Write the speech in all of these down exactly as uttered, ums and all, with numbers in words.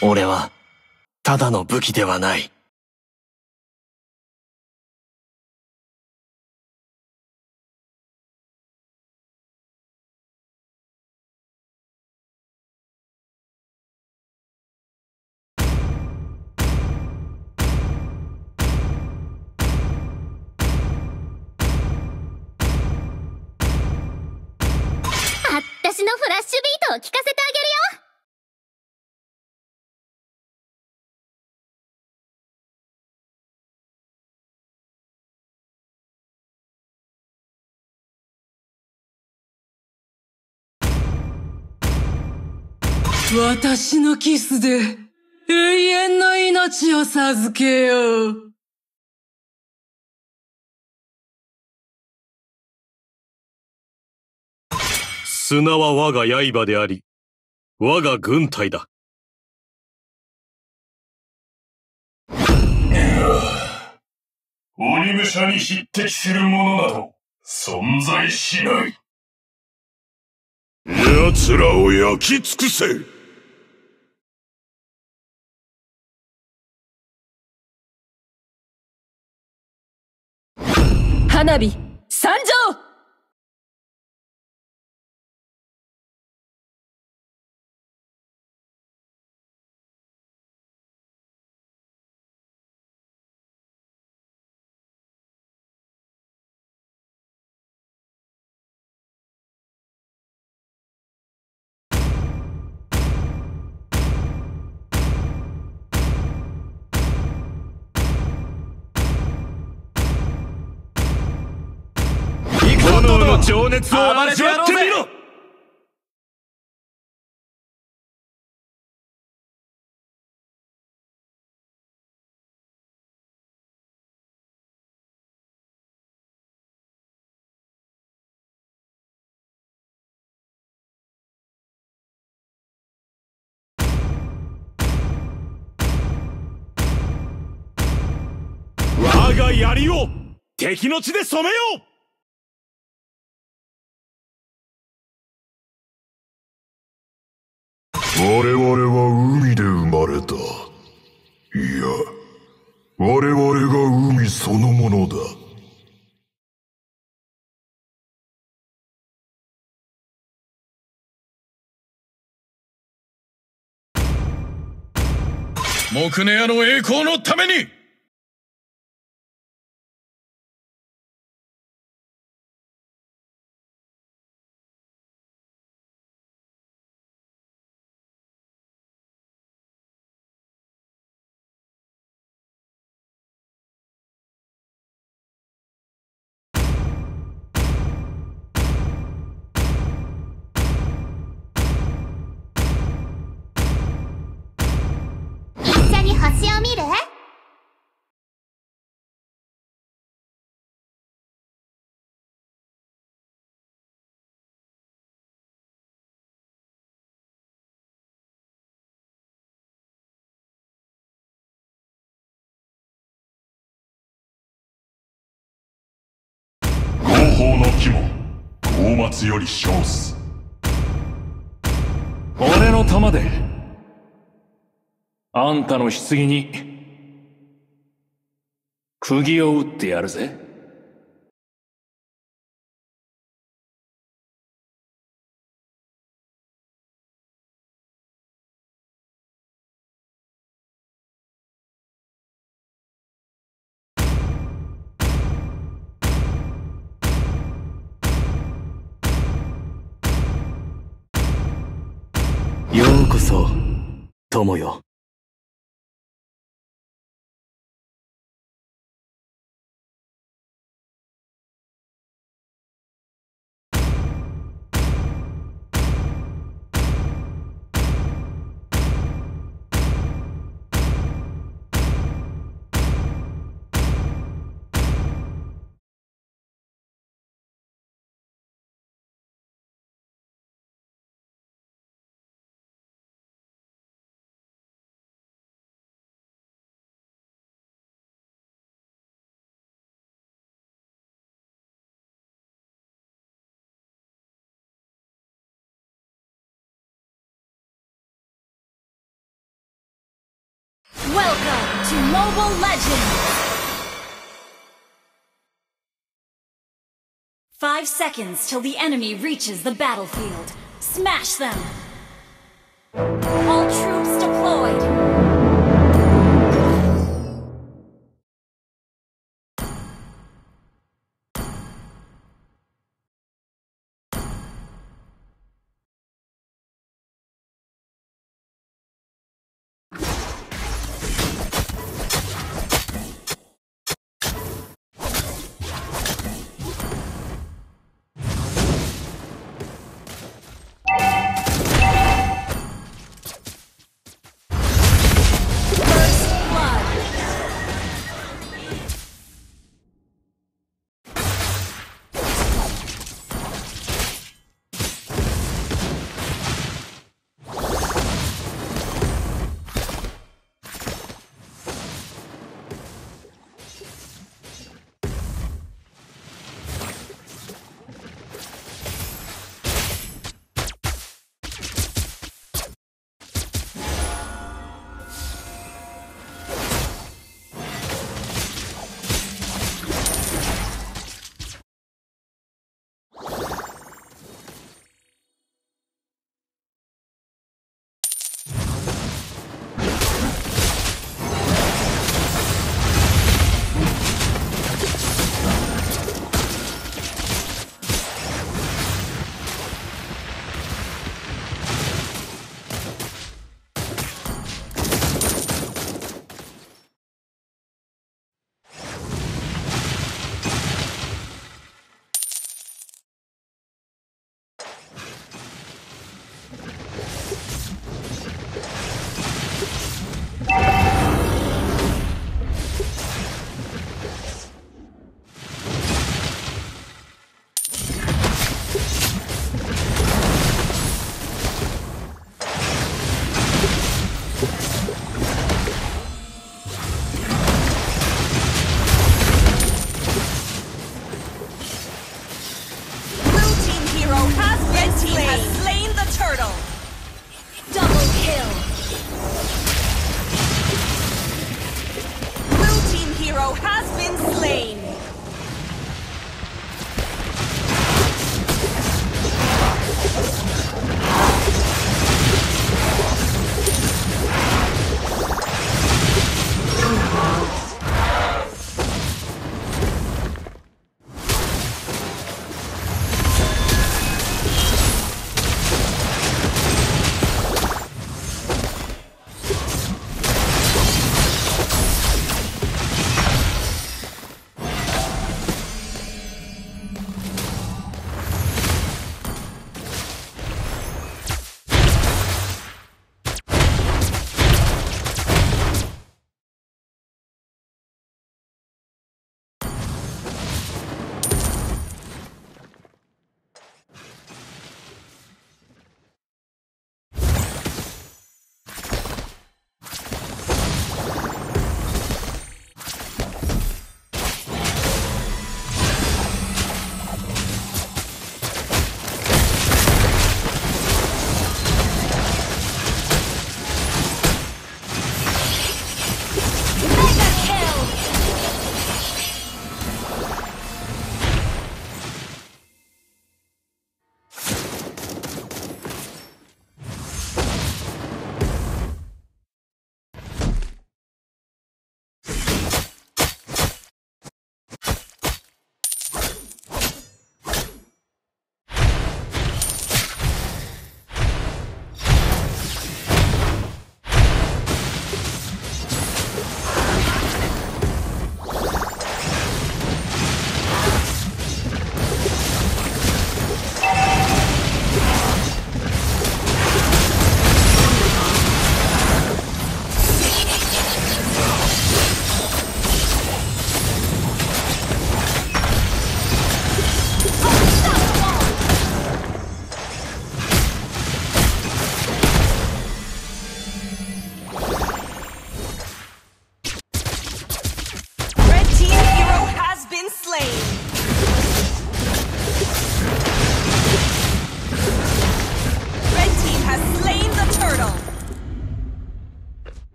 俺は、ただの武器ではない。 あったしのフラッシュビートを聞かせてあげるよ。 私のキスで永遠の命を授けよう。 砂は我が刃であり、我が軍隊だ。 鬼武者に匹敵するものなど存在しない。奴らを焼き尽くせ。 花火参上。 炎の情熱を味わってみろ。我が槍を敵の血で染めよう。 我々は海で生まれた。いや、我々が海そのものだ。木根屋の栄光のために。 一緒に星を見る？ 合法の肝、高松より称す。 俺の玉であんたの棺に釘を打ってやるぜ。 ようこそ、友よ。 to Mobile Legends! Five seconds till the enemy reaches the battlefield. Smash them! All troops deployed!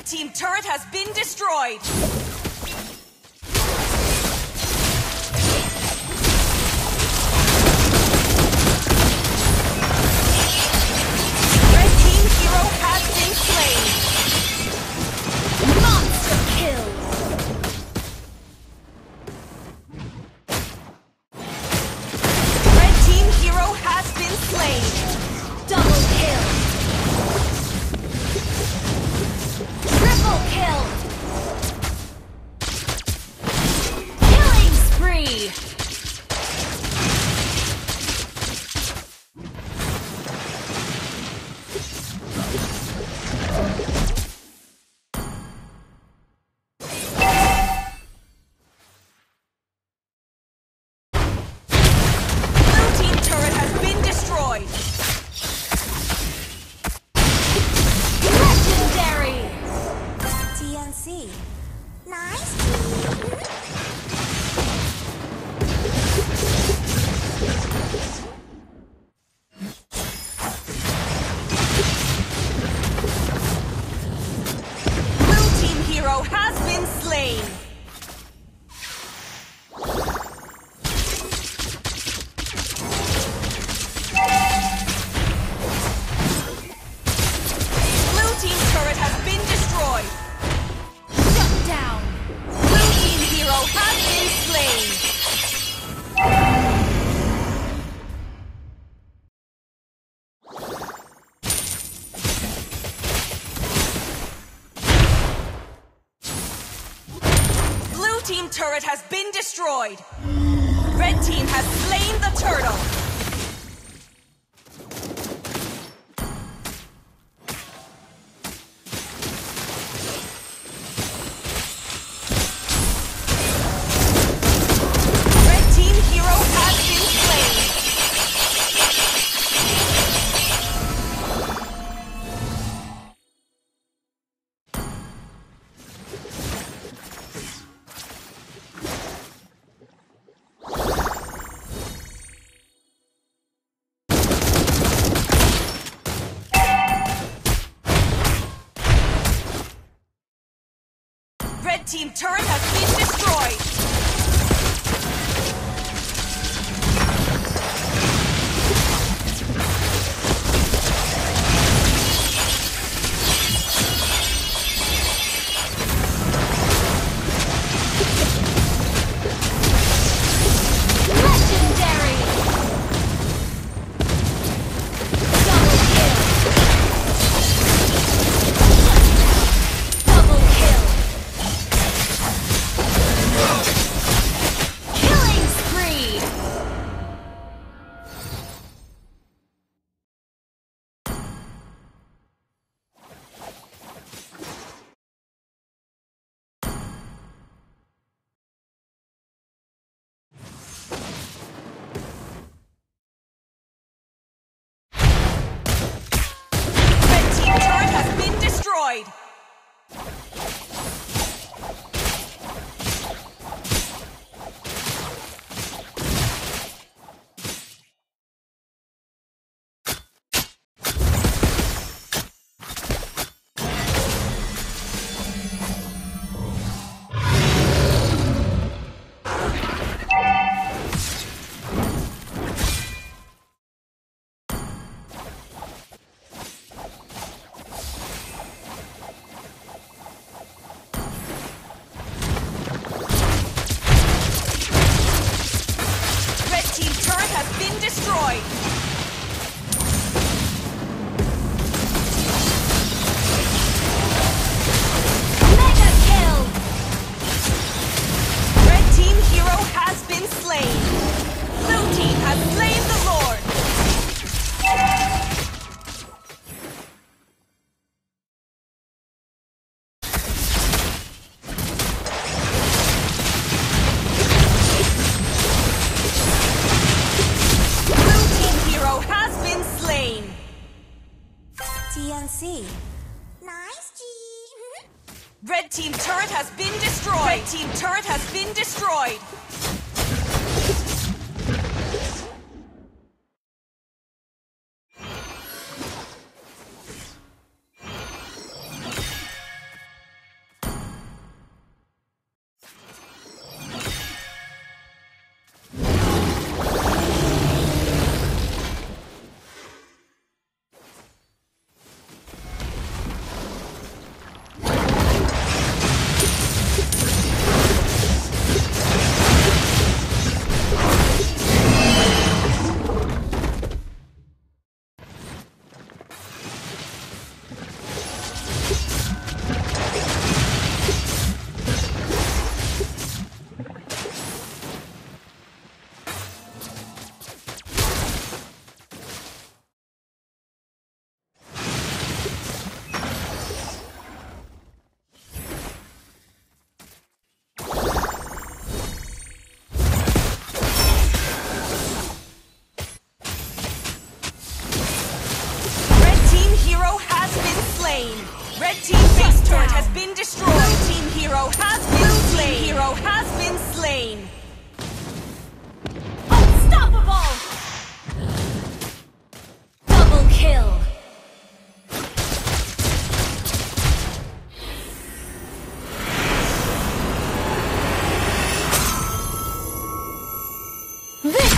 Red team turret has been destroyed! Red team hero has been slain! Monster kill! Red team hero has been slain! Double kill! Triple kill! Killing spree! Blue team turret has been destroyed! Legendary! T N C. Nice. Blue team hero has been slain! Blue team turret has been destroyed! Shut down! Blue team hero has been slain! Blue team turret has been destroyed! Red team has slain the turtle! Red team hero has been slain! Red team turret has been destroyed! Legendary! Double kill! Double kill! Killing spree! Red team turret has been destroyed! Red team turret has been destroyed! Mega kill! Red team hero has been slain! Blue team has slain the Lord! Blue team hero has been slain! T N C. Nice. G. Red team turret has been destroyed! Red team turret has been destroyed!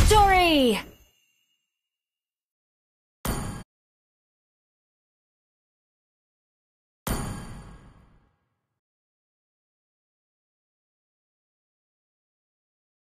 Victory!